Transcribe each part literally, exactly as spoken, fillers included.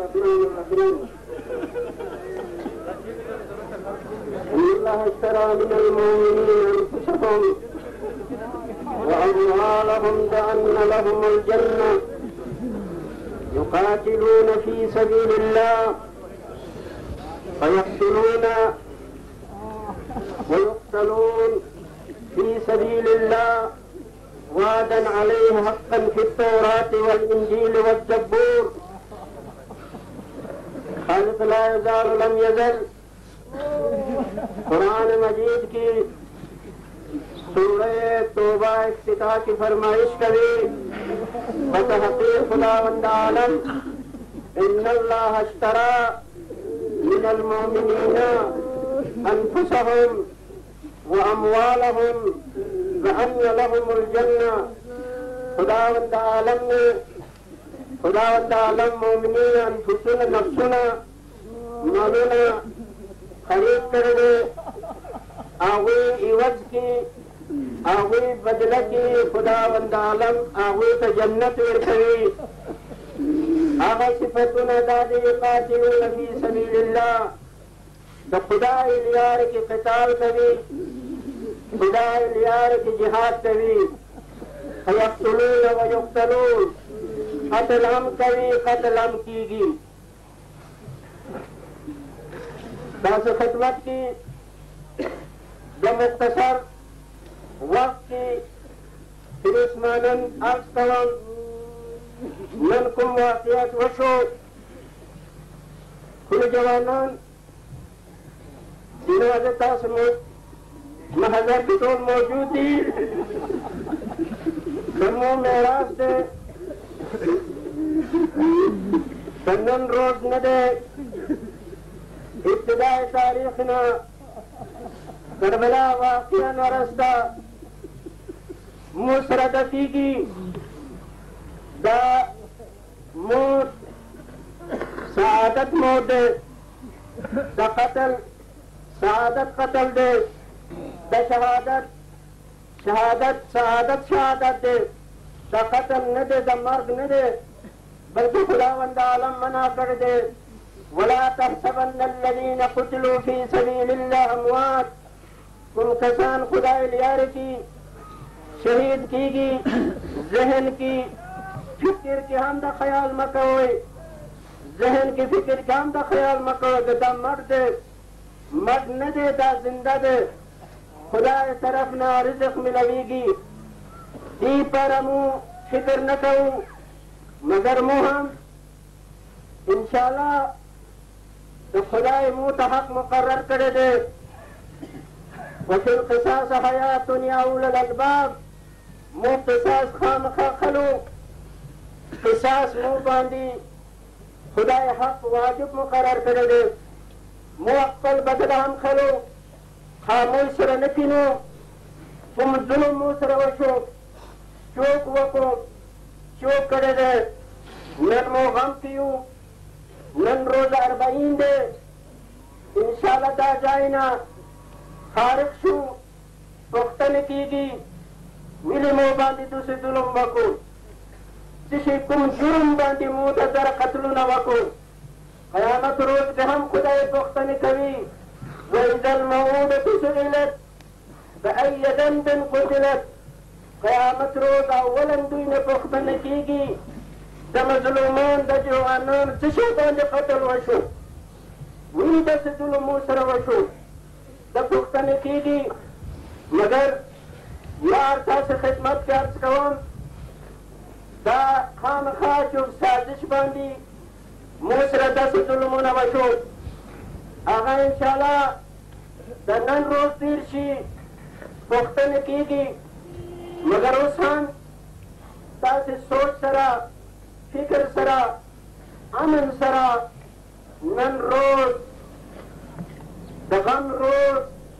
الرحمن الرحيم إن الله اشترى من المؤمنين أنفسهم وأموالهم بأن لهم الجنة يقاتلون في سبيل الله فيقتلون ويقتلون في سبيل الله وعدا عليه حقا في التوراة والإنجيل والزبور خالق لا يزال لم يزل कुरान मजीद की सूरह तौबा इफ्तिताह की फरमाइश करी बतहक़ीक़ खुदावंद आलम इन्नल्लाह अश्तरा मिनल मुमिनीना अनफुसहुम व अमवालहुम व अन्न लहुमुल जन्नह। खुदावंद आलम ने खुदावंद आलम मोमिनीन अनफुसुन नफ्सुना मालूना खरीद कर दे आवी इवज की आवी बदल की खुदावंद आलम आवी तो जन्नत वेरकवी आगा सिफतुन दादी कातिलून फी सबीलिल्लाह तो खुदा इलियार की क़िताल कवी खुदा इलियार की जिहाद कवी फयक़्तुलून व युक़्तलून क़त्ल हम कवी क़त्ल हम कीगी। दास खिदमत की जो मुख्तसर वक्त की फिरिस्मानन अर्ज कवम मनकुम वाक़ियत वशो कुल जवानन जिन्हों अजता समूह महजर की तो मौजूद थी जम्मू मेराज दे संदन रोज न दे इब्तिदाई तारीखना करबला वाक़िया नरस्ता मुसरदती की दा मौत सआदत मौत दे दा कत्ल सआदत कत्ल दे दा शहादत शहादत शहादत शहादत दे दा कत्ल न दे दा मर्द न दे बल्कि खुदावंद आलम मना कर दे वला तहसबन्न अल्लज़ीना क़ुतिलू फी सबीलिल्लाह अमवात। तुम कसान खुदा लियार की शहीद कीगी जहन की फिक्र के हम दा ख्याल मकोए जहन की फिक्र के हम दा ख्याल मकोए दा मर्द मर्द न दे दा जिंदा दे खुदा तरफ ना रिज़्क़ मिलेगी ई पर हमू फिक्र न करूं मगर मुँह हम इंशाल्लाह तो खुदाए मुँह हक मुकर्रर करे दे वफिल क़िसास हयातुन या उलुल अलबाब मुँह क़िसास खामखा खलो क़िसास मुँह बांधी खुदाए हक वाजिब मुकर्रर करे दे मुँह अक्कल बदला हम खलो खामोश सर नकिनो तुम जुल्म मुँह सर वशो चोक वको चोक करे दे नन मो गम कियूं नन रोज अरबईन दे इंशाल्लाह दा जाइना खारिक शू पुख्तन कीगी मिली मो बांधी दूसरे जुल्म वको जिसे तुम जुर्म बांधी मुँह दर कत्ल न वको क़यामत रोज के हम खुदाए पुख्तन कवी वइज़ल मऊदतु सुइलत बअय्य ज़ंबिन क़ुतिलत। क़यामत रोज अव्वलन दुइन पुख्तन कीगी द मज़लूमान द जवानान जिसे बांधे कत्ल वशो वही दस जुल्म सर वशो द पुख्तन कीगी मगर यार था से खिदमत के अर्ज कवम दा खामखा जो साजिश बांधी मुसर दस जुल्म न वशो आगा इंशाल्लाह दनन रोज तीर शी पुख्तन कीगी मगर उस हम तासे सोच सरा फिक्र सरा अमन सरा नन रोज दगम रोज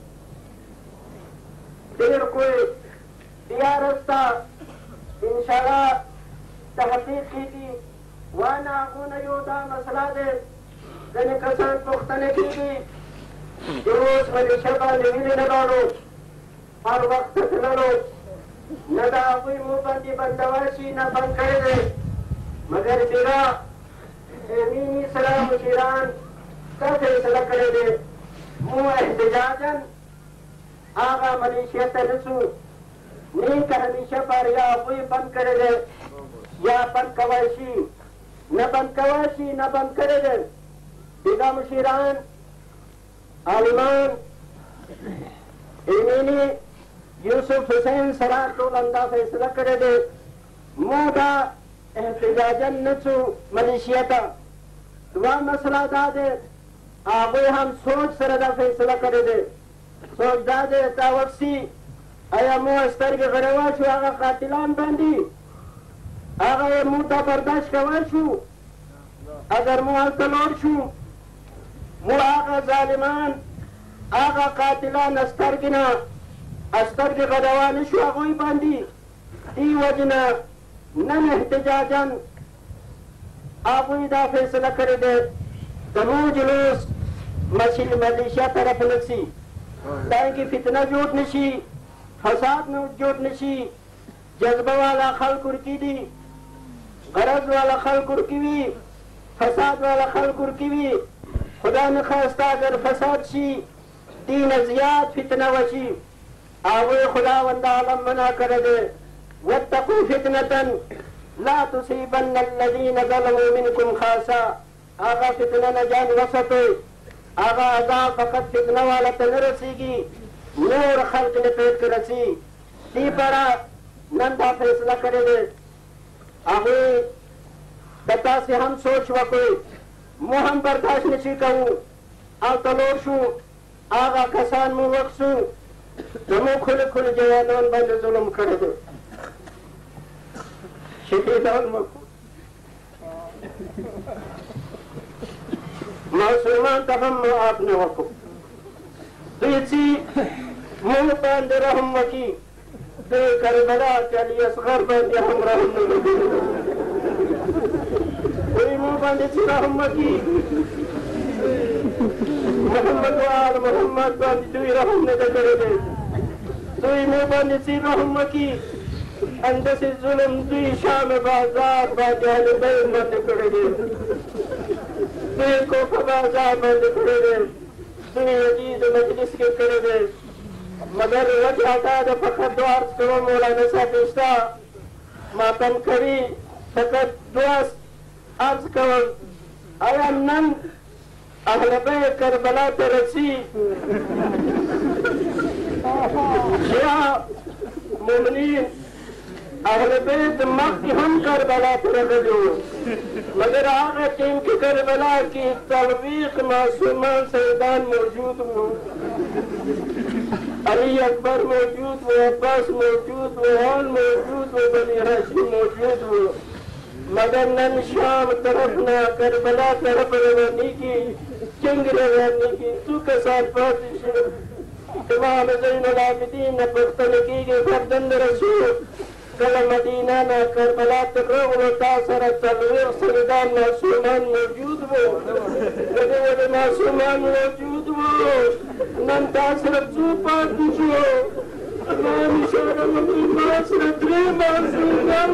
देर कोई दिया रस्ता इंशाल्लाह तहकीक कीगी वाना गुन योदा मसला दे जने कसान पुख्तन कीगी रोज वाले शबा मिले न डालो हर वक्त न लो न दावी मुबंदी बंदवासी न बंद करे दे मगर बिरा एमीनी सलाम शीरान का फैसला करे दे मुँह एहतजाजन आगा मलेशिया तनसु नी का हमेशा पर या कोई बंद करे दे या बंद कवाशी न बंद कवाशी न बंद करे दे बिगा मुशीरान आलिमान एमीनी यूसुफ हुसैन सरार तो लंदा फैसला करे दे मोदा एहतजाजन नचु मलेशिया का दुआ मसला दा दे आगे हम सोच सरदा फैसला करे दे सोच दा दे तावक्सी आया मुँह अस्तर के गरवा छू आगा कातिलान बंदी आगा ये मुँह बर्दाश्त कवा छू अगर मुँह तलोड़ छू मुँह आगा जालिमान आगा कातिलान अस्तर गिना अस्तर के गरवा नशू आगोई बंदी ती वजना नन एहतजाजन आगोई दा फैसला करे दे तमू जुलूस मशील मलेशिया तरफ नसी ताकि फितना जोट नशी फसाद में जोट नशी जज्बा वाला खल कुर्की दी गरज वाला खल कुर्की भी फसाद वाला खल कुर्की भी खुदा ने खास्ता अगर फसाद शी तीन अजियात फितना वशी आवे खुदा वंदा आलम मना कर दे वत्तकू फितनतन ला तुसीबन्न अल्लज़ीन ज़लमू मिनकुम खासा आगा फितना न जान वसते आगा अजाब फकत फितना वाला तन रसीगी नूर खल्क ने पेट कर रसी ती परा नंदा फैसला करे दे आगे तता से हम सोच वको मुँह हम बर्दाश्त नहीं कहूँ आ तलोशू आगा कसान मुँह वक्सू मुँह खुले खुले जवानों बंद जुल्म करे दे शहीदान मको मासूमान तहम आपने वको तो इसी मुँह बांध रहम वकी दे करबला चलिए असगर बांध हम रहम कोई मुँह बांध सी रहम वकी मोहम्मद वाल मोहम्मद बांध दुई रहम ने करे दे दुई मुँह बांध सी रहम वकी अंदर से जुल्म दुई शाम बाजार बांध अहले बैत बंद करे दे दुई कोफा बाजार बंद करे दे दुई अजीज मजलिस के करे दे मगर वजह था तो फकत दुआ करो मौलाना साहब इस्ता मातम करी फकत दुआ अर्ज करो आया नन अहले बैत करबला पे रसी या मोमिनीन अहले बैत मक्की हम करबला पे रखो मगर आगे टीम की करबला की तलवीक मासूमान सैदान मौजूद हो अली अकबर मौजूद हो अब्बास मौजूद हो हॉल मौजूद हो बनी हाशिम मौजूद हो मगर नन शाम तरफ ना करबला तरफ रवानी की चिंग रवानी की तू के साथ बात इमाम ज़ैनुल आबिदीन ने पुख्तन की के गर्दन रसूल कल मदीना ना करबला तकरो तासर तलवीर सैदान मासूमान मौजूद हो बड़े बड़े मासूमान मौजूद हो नन तासर चू पाक हो इमाम शरम की मासर त्रे मासूमान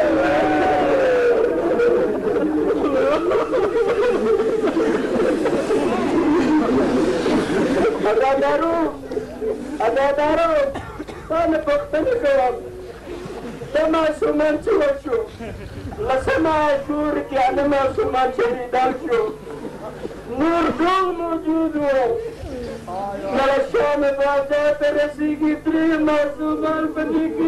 अदादारो अदादारो तान पुख्तन करो लमा सुमन चुवशो लसमा शूर के अनमा सुमन शरीदार शो नूर दो मौजूद हो नरशा में बाजार पे रसी की त्रे मासूमान बनी की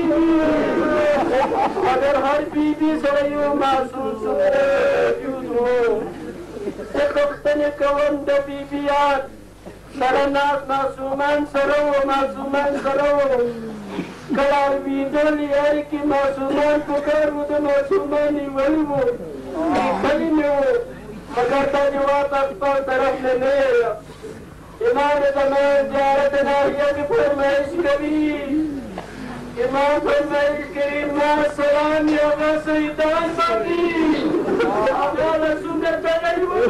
अगर हर बीबी से यो मासूम मौजूद हो ते पुख्तन कवन द बीबियात सरनाथ मासूमान सरो मासूमान सरो कलाल बीदोली यार की मासूमान पुकार वो तो मासूमानी वही वो खली में वो मगर था जवाब अकबर तरफ ले ले इमाम ज़मान ज़ियारत नारिया की फरमाइश करी इमाम फरमाइश करी मां सलाम या सैदान बाकी आगा सुंदर तगड़ी वो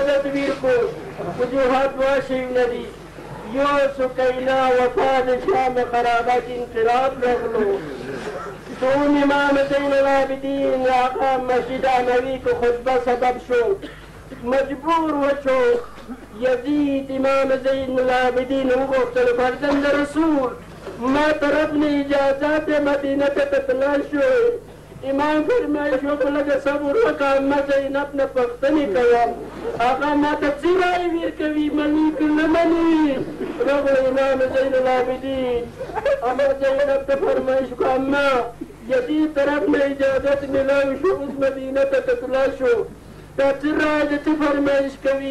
इजाजत वीर को वजूहात वाशी नदी यो सुकैना वफाद शाम खराबत इंकराब रख लो तुम इमाम ज़ैनुल आबिदीन आका मस्जिद नबी को खुतबा सबब शो मजबूर वचो यजीद इमाम ज़ैनुल आबिदीन वो फर्जंद रसूल मैं तरफ ने इजाजत मदीना पे तलाशो इमाम फरमाइशों को लगे सब रखा मज़ीन अपने पख्तनी कया आका मैं तफसीरा वीर कवि मलिक नमनी रब इमाम ज़ैनुल आबिदीन अमर ज़ैनब तो फरमाइश को अम्मा यदि तरफ में इजाजत मिला उस मदीना पे तलाशो तफसीरा जति फरमाइश कवि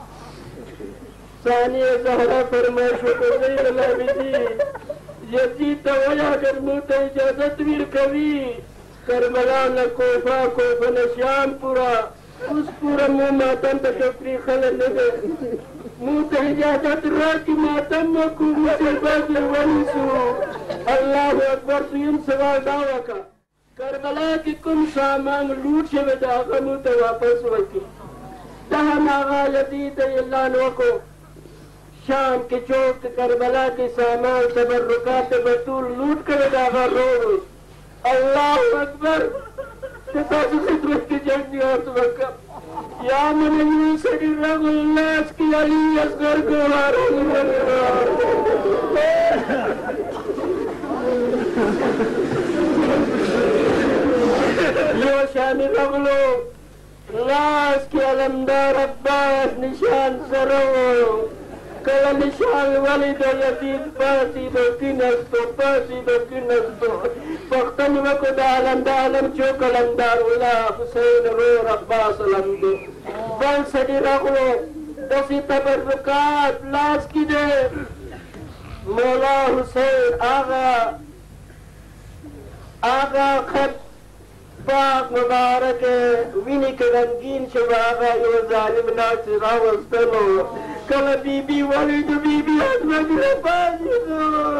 सानिया ज़हरा फरमाइशों को ज़ैनुल आबिदीन यदि तवया कर मुझे इजाजत वीर कवि करबला न कोफा कोफा न श्याम पूरा उस पूरा मुँह मातम तक अपनी खल लगे मुँह तहजात रात मातम में कुबू से बदल वंसु अल्लाह अकबर तुम सवाल दावा का करबला की कुम सामान लूट से बजाकर मुँह तो वापस वकी तहा नागा यदीद अल्लाह नो को शाम के चौक करबला के सामान तबर्रुकात बतूल लूट कर बजाकर रो अल्लाह अकबर खिदमत की जंगी और तवक्का या मन सड़ी रगुल्लास की अली असगर को यो शामी रगलो लास की अलमदार अब्बास निशान सरो कल निशान वाली दो यतीम पासी दो किनस्तो पासी दो किनस्तो पख्तन वको दालम दालम चो कलमदार उला हुसैन रो अब्बास अलमदो बल सदी रगलो दसी तबर्रुकात लाश की दे मौला हुसैन आगा आगा खत पाक मुबारक विनी के रंगीन शबागा यो जालिम नासिरा वस्तलो कल बीबी वाली जो बीबी अजमत रबाजी